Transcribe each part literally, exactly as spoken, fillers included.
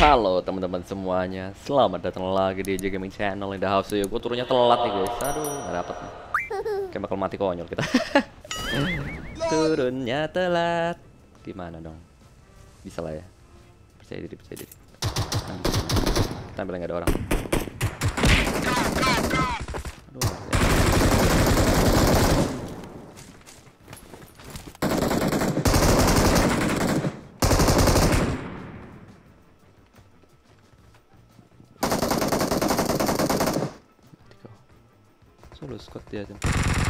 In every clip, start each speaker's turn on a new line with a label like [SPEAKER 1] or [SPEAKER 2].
[SPEAKER 1] Halo teman-teman semuanya, selamat datang lagi di J Gaming Channel in the house. Ya, gue turunnya telat nih guys, aduh nggak dapet nih. Kayak bakal mati konyol kita. Turunnya telat, gimana dong? Bisa lah ya, percaya diri, percaya diri. Kita ambil nggak ada orang. Aduh, ya. Solo squad dia tuh.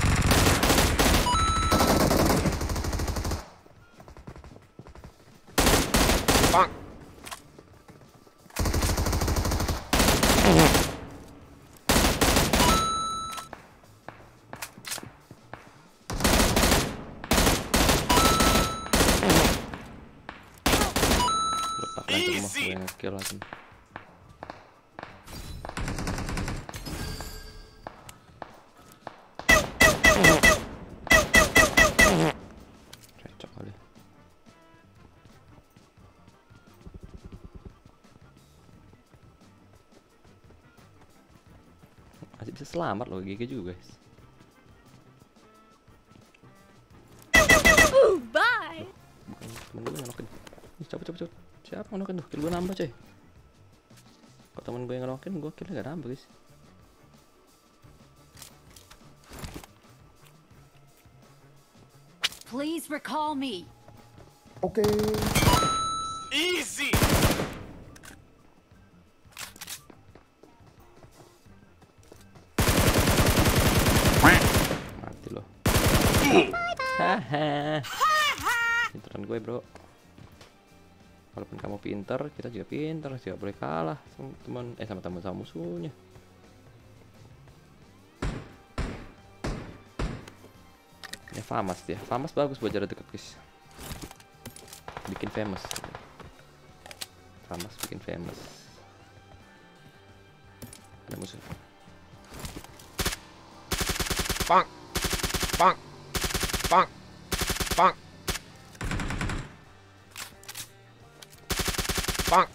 [SPEAKER 2] Bang.
[SPEAKER 1] Lepak lagi mau gue nge-kill lagi. Cocok kali. Masih bisa selamat loh, G G juga guys.
[SPEAKER 3] Bye.
[SPEAKER 1] Bukan temen gue yang nokin. Ih, cepet cepet cepet. Siapa yang nokin tuh? Kill gue nambah coy. Kalau temen gue yang nokin, gue killnya gak nambah guys.
[SPEAKER 3] Please recall me.
[SPEAKER 2] Oke. Easy.
[SPEAKER 1] Mati loh. Haha. Pinteran gue bro. Walaupun kamu pinter, kita juga pinter. Tidak boleh kalah sama teman eh sama teman sama musuhnya. Ya famous dia. Famous bagus buat jarak deket guys. Bikin famous. Famous bikin famous. Ada musuh.
[SPEAKER 2] Bang. Bang. Bang. Bang. Bang.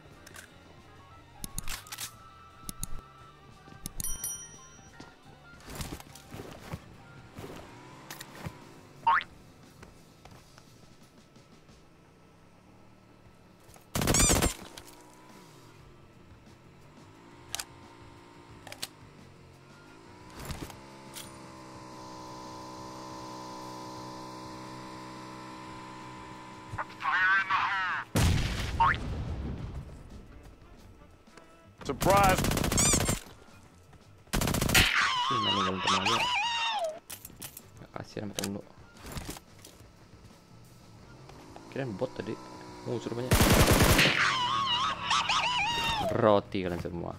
[SPEAKER 2] Surprise.
[SPEAKER 1] Ih, ninggalin temen gue. Gak kasihan sama temen lu. Kirain bot tadi. Musuh rupanya. Roti kalian semua.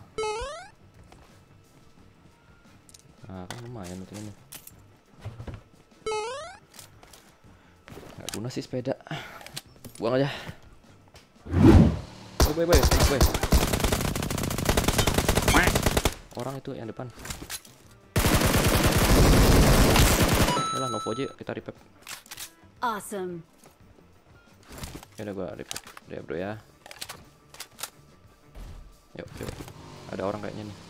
[SPEAKER 1] Nah, kan lumayan temennya. Gak guna sih sepeda. Buang aja. Boy, boy, boy, boy. Orang itu yang depan. Yalah, Novo aja kita repack.
[SPEAKER 3] Awesome.
[SPEAKER 1] Ya udah gua repack ya bro ya. Yuk, yuk. Ada orang kayaknya nih.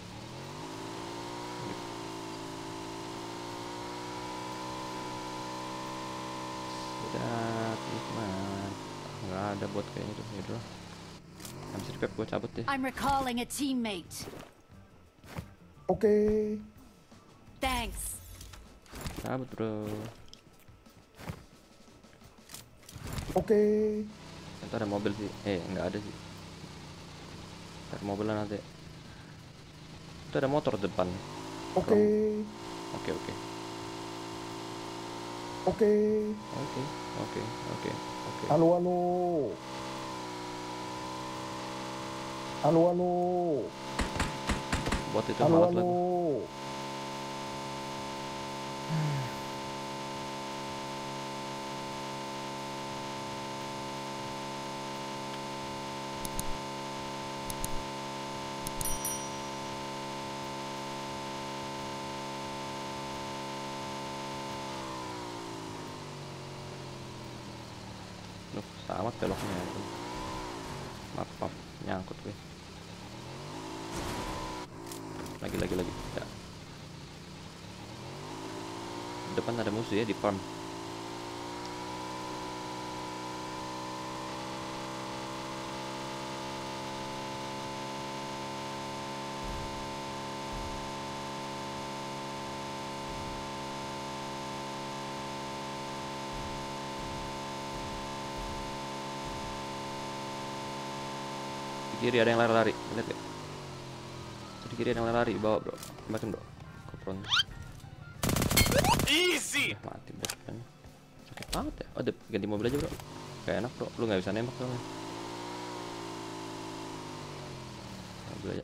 [SPEAKER 1] Sudah, nikmat. Nggak ada bot kayaknya tuh. Ya udah. Habis repack gua cabut deh.
[SPEAKER 3] I'm recalling a teammate.
[SPEAKER 2] Oke.
[SPEAKER 3] Thanks.
[SPEAKER 1] Cabut bro.
[SPEAKER 2] Oke.
[SPEAKER 1] Itu ada mobil sih. Eh, nggak ada sih. Ada mobilnya nanti. Itu ada motor depan.
[SPEAKER 2] Oke.
[SPEAKER 1] Oke, oke.
[SPEAKER 2] Oke.
[SPEAKER 1] Oke, oke, oke, oke.
[SPEAKER 2] Halo, halo. Halo, halo.
[SPEAKER 1] Buat itu
[SPEAKER 2] Halo,
[SPEAKER 1] malas
[SPEAKER 2] halo.
[SPEAKER 1] lagu. Loh, sama beloknya. Apa nyangkut gue. Lagi lagi lagi. Ya. Depan ada musuh ya di farm. Di kiri ada yang lari-lari, lihat ya. Di kiri ada yang lari-lari, bawa bro, tembakin bro. Kopron.
[SPEAKER 4] Easy.
[SPEAKER 1] Eh, mati bro, kan. Sakit banget ya. Oh, ganti mobil aja bro. Gak enak bro, lu nggak bisa nembak soalnya. Mobil aja.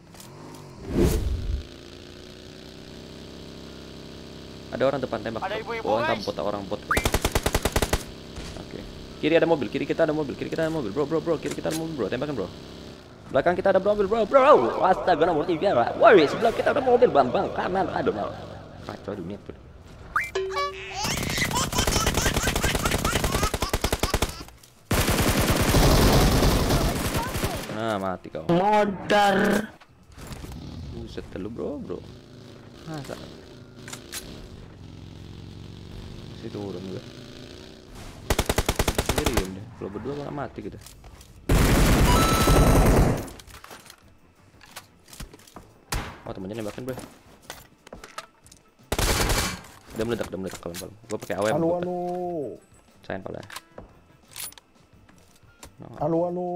[SPEAKER 1] Ada orang depan tembak.
[SPEAKER 4] Ada ibu-ibu,
[SPEAKER 1] Oh,
[SPEAKER 4] guys.
[SPEAKER 1] entah bot orang bot. Oke. Kiri ada mobil, kiri kita ada mobil, kiri kita ada mobil, bro, bro, bro, kiri kita ada mobil, bro, tembakan bro. Belakang kita ada mobil, bro, bro. Astaga, nomor tiga, Pak. Woi, sebelah kita ada mobil, bang, bang, kanan, aduh, mal. Kacau dunia tuh. Nah, mati kau.
[SPEAKER 2] Modar.
[SPEAKER 1] Buset lu, bro, bro. Masa? Si turun juga. Sendirian deh. Kalau berdua malah mati gitu. Oh, temennya nembakin, bro. Udah meledak, udah meledak kalem-kalem. Gua pakai A W M.
[SPEAKER 2] Halo,
[SPEAKER 1] gua
[SPEAKER 2] halo.
[SPEAKER 1] Sayang pala. No.
[SPEAKER 2] Halo, halo.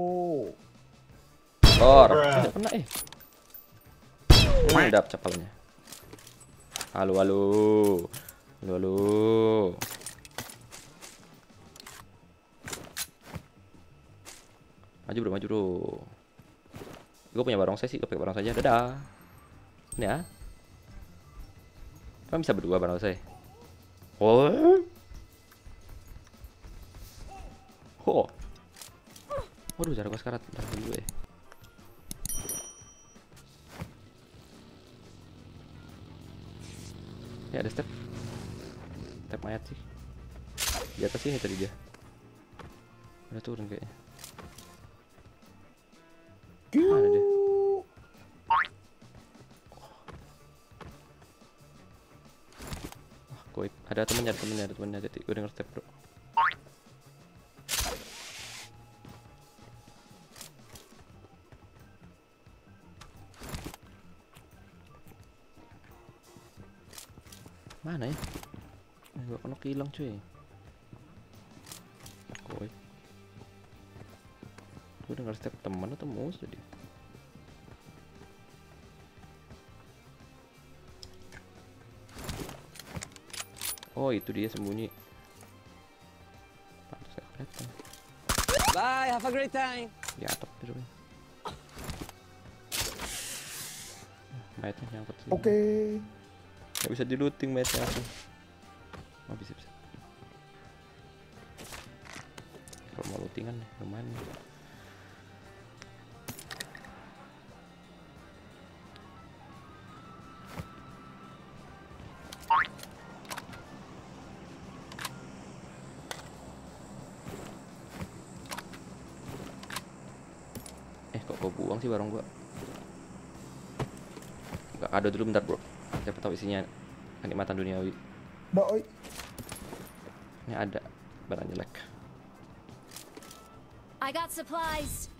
[SPEAKER 1] Kor. Tidak kena eh. Meledak capalnya. Halo, halo. Halo, halo. Maju bro, maju bro. Gue punya barongsai sih, gue pakai barongsai aja. Dadah. Ini ya. Kan bisa berdua barongsai. Oh. Oh. Waduh, cara gue sekarat. Ntar dulu ya. Ya ada step. Step mayat sih. Di atas sini tadi dia. Udah turun kayaknya. Mana dia? Wah, goib. Ada temennya, ada temennya, ada temennya. Jadi gue denger step bro. Mana ya? Eh, gua kena hilang cuy. Goib. Gue denger step teman atau musuh dia. Oh, itu dia sembunyi. Pantas gak kelihatan.
[SPEAKER 4] Bye, have a great time.
[SPEAKER 1] Di atap itu. Mayatnya nyangkut sih.
[SPEAKER 2] Oke.
[SPEAKER 1] Gak bisa di looting mayatnya langsung. Oh, bisa bisa. Kalau mau lootingan nih, lumayan nih. Eh, kok gua buang sih barang gua? Gak ada dulu bentar bro. Siapa tahu isinya kenikmatan duniawi.
[SPEAKER 2] Doi.
[SPEAKER 1] Ini ada barang jelek.
[SPEAKER 3] I got supplies.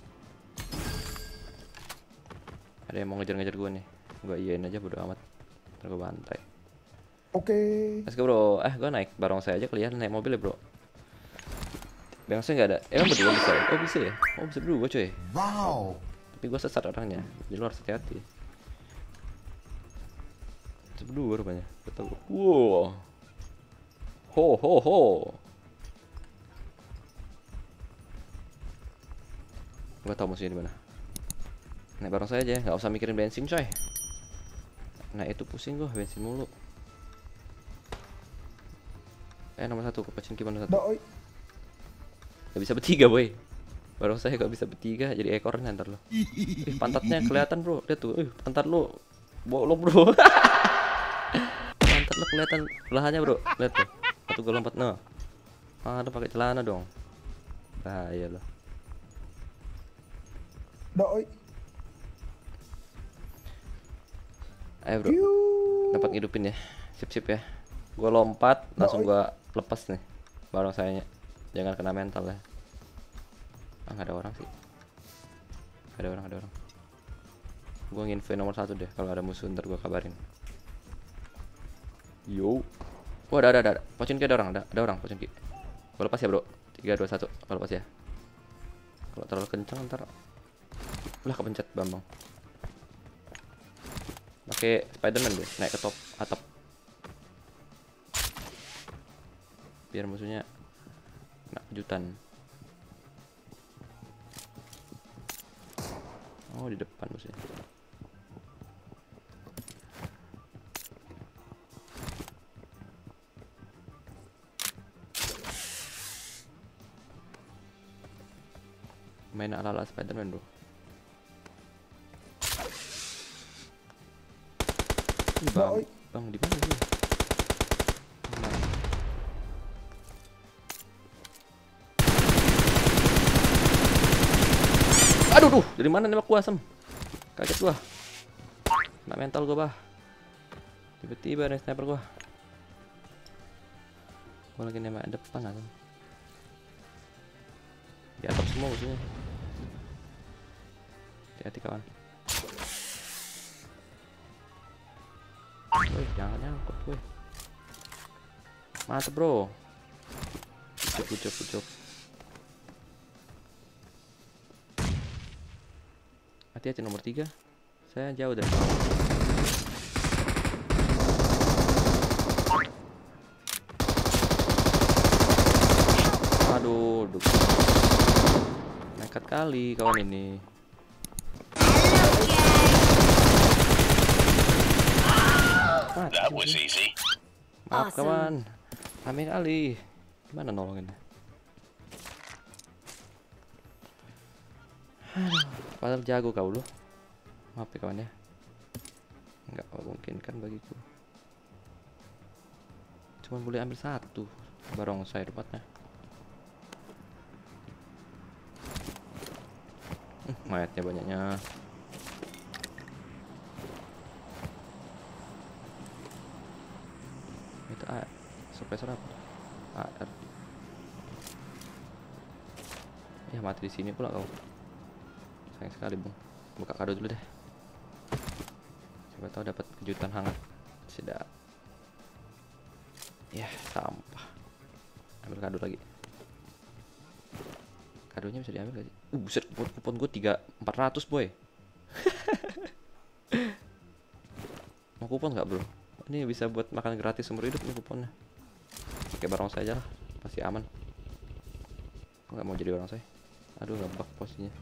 [SPEAKER 1] Ada yang mau ngejar-ngejar gue nih. Gue iyain aja bodo amat. Ntar gue bantai.
[SPEAKER 2] Oke.
[SPEAKER 1] Let's go bro. Eh gue naik barongsai aja kelihatan naik mobil ya bro. Barongsai nggak ada. Emang berdua bisa ya? Oh bisa ya? Oh bisa berdua coy.
[SPEAKER 2] Wow.
[SPEAKER 1] Tapi gue sesat orangnya. Jadi lo harus hati-hati. Bisa berdua rupanya. Betul. Wow. Ho ho ho. Gue tau musuhnya di mana. Naik barongsai aja, nggak usah mikirin bensin coy. Nah itu pusing gue bensin mulu. Eh nomor satu kepecin gimana satu?
[SPEAKER 2] Doi.
[SPEAKER 1] Gak bisa bertiga boy. Barongsai gak bisa bertiga jadi ekornya ntar lo. Ih, pantatnya kelihatan bro. Lihat tuh, ih, pantat lo bolong bro. Pantat lo kelihatan belahannya bro. Lihat tuh. Satu gue lompat no. Ah, ada pakai celana dong. Bahaya lo.
[SPEAKER 2] Doi.
[SPEAKER 1] Ayo bro, dapat ngidupin ya. Sip-sip ya. Gua lompat, langsung gua lepas nih barang sayanya. Jangan kena mental ya. Ah, nggak ada orang sih. Ada orang, ada orang. Gua nginfo nomor satu deh. Kalau ada musuh ntar gua kabarin. Yo. Wah, ada, ada, ada. Pochinki ada orang, ada, ada orang Pochinki. Gua lepas ya bro. Tiga, dua, satu. Gua lepas ya. Kalau terlalu kencang ntar lah kepencet Bambang. Pakai Spiderman deh, naik ke top atap. Biar musuhnya kena kejutan. Oh, di depan musuhnya. Main ala-ala Spiderman bro. Bang,
[SPEAKER 2] Doi.
[SPEAKER 1] bang di mana sih? Nah. Aduh, duh, dari mana nembak gua asem? Kaget gua. Kena mental gua, bah. Tiba-tiba ada sniper gua. Gua lagi nembak depan asem. Di atap semua musuhnya. Hati-hati kawan. Woi, jangan nyangkut woi. Mantap bro. Pucuk, pucuk, pucuk. Hati-hati nomor tiga. Saya jauh dari bawah. Aduh, duh. Nekat kali kawan ini.
[SPEAKER 5] That was easy.
[SPEAKER 1] Maaf
[SPEAKER 3] Awesome.
[SPEAKER 1] kawan. Amin kali. Gimana nolonginnya? Aduh, padahal jago kau lu. Maaf ya kawan ya. Nggak memungkinkan bagiku. Cuman boleh ambil satu barongsai tempatnya. Hmm, mayatnya banyaknya. Itu A, suppressor apa? A R. Ya mati di sini pula kau. Sayang sekali bang. Buka kado dulu deh. Siapa tahu dapat kejutan hangat. Sudah. Ya sampah. Ambil kado lagi. Kadonya bisa diambil gak sih? Uh, buset, kupon, kupon gue tiga empat ratus boy. Mau kupon nggak bro? Ini bisa buat makan gratis seumur hidup nih kuponnya. Pakai barongsai aja lah, pasti aman. Gue nggak mau jadi barongsai. Aduh, ngebug posisinya.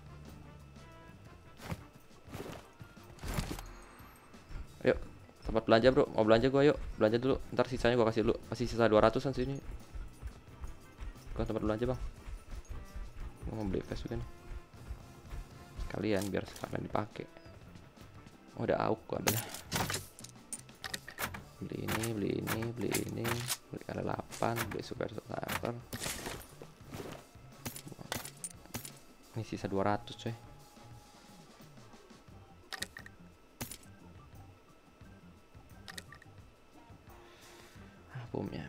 [SPEAKER 1] Ayo, tempat belanja bro, mau belanja gua yuk. Belanja dulu, ntar sisanya gua kasih dulu. Pasti sisa dua ratusan sini. Gua tempat belanja bang. Gua mau beli vest juga nih. Sekalian biar sekalian dipakai. Oh, udah auk gua ambil. Beli ini, beli ini, beli ini, beli L delapan, beli super sniper. Ini sisa dua ratus coy. Ah, bomnya.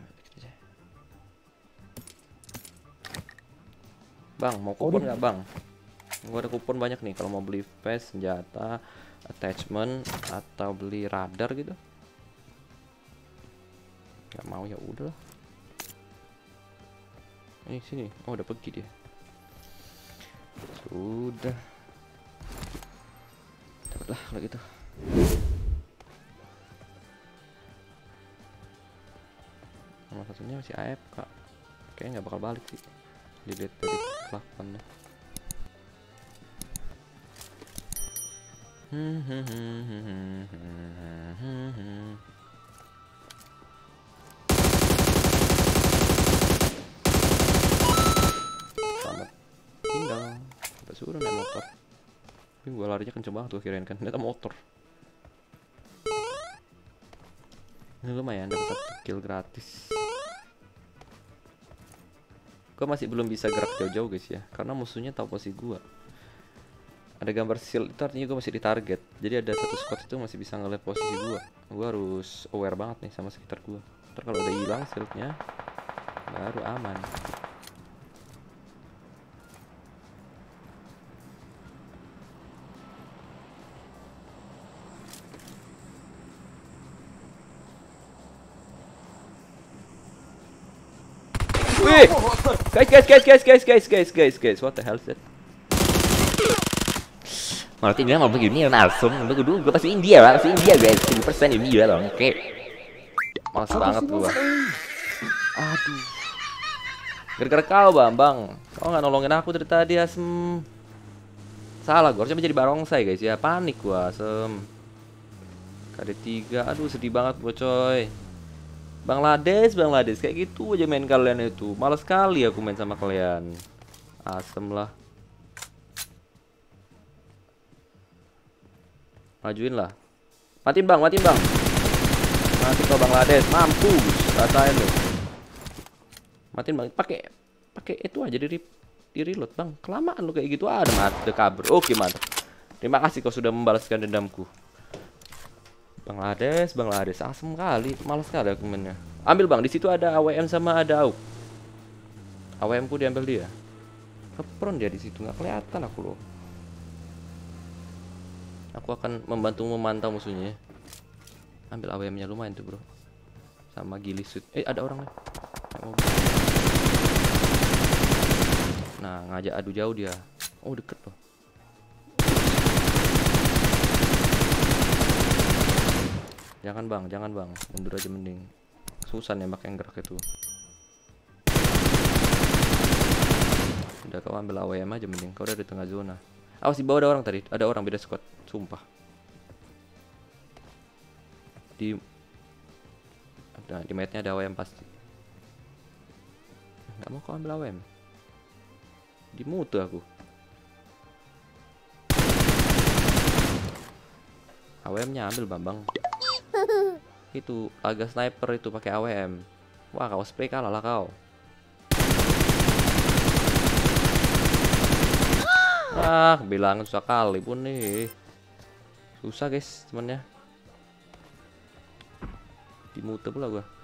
[SPEAKER 1] Bang, mau kupon nggak bang? Gua ada kupon banyak nih kalau mau beli vest, senjata, attachment, atau beli radar gitu. Gak mau ya udah. Ini sini. Oh, udah pergi dia. Sudah. Dapatlah kalau gitu. Nomor satunya masih A F K. Kayaknya nggak bakal balik sih. Dilihat dari kelakuannya. Hmm hmm hmm hmm hmm hmm. Selamat tinggal. Kita suruh naik motor. Tapi gua larinya kenceng banget tuh kirain kan. Ternyata motor. Ini lumayan dapat satu kill gratis. Gua masih belum bisa gerak jauh-jauh guys ya, karena musuhnya tahu posisi gua. Ada gambar shield itu artinya gue masih di target. Jadi ada satu squad itu masih bisa ngeliat posisi gue. Gue harus aware banget nih sama sekitar gue. Ntar kalau udah hilang shieldnya baru aman. Wih, guys, guys, guys, guys, guys, guys, guys, guys, guys, what the hell is that? Malah ini mau begini langsung, gue dulu gue pasti India lah, pasti India guys, seribu persen India lah, oke. Males banget gua. Aduh. Gara-gara kau Bambang, kau nggak nolongin aku dari tadi Asem. Salah, gua harusnya menjadi barongsai guys ya, panik gua Asem. K D tiga, aduh sedih banget gua coy. Bangladesh, Bangladesh kayak gitu aja main kalian itu. Males sekali aku main sama kalian. Asem lah. Majuin lah. Matiin bang, matiin bang. Mati kau Bangladesh, mampus. Rasain lo. Matiin bang, pakai pakai itu aja di di reload bang. Kelamaan lo kayak gitu. Ada mat, ada kabur. Oke mantap. Terima kasih kau sudah membalaskan dendamku. Bangladesh, Bangladesh, asem kali, malas sekali aku mainnya. Ambil bang, di situ ada A W M sama ada A U K. A W M ku diambil dia. Kepron dia di situ, nggak kelihatan aku loh. Aku akan membantu memantau musuhnya. Ambil A W M-nya lumayan tuh bro. Sama gilisut. Eh ada orang nih. Nah ngajak adu jauh dia. Oh deket loh. Jangan bang, jangan bang, mundur aja mending. Susah nembak yang gerak itu. Udah kau ambil A W M aja mending, kau udah di tengah zona. Awas di bawah ada orang tadi, ada orang beda squad, sumpah. Di, nah, di matnya ada A W M pasti. Nggak mau kau ambil A W M. Di mutu aku. A W M-nya ambil Bambang. Itu agak sniper itu pakai A W M. Wah kau spray kalah lah kau. Ah bilang susah kali pun nih. Susah guys temennya. Dimute pula gua.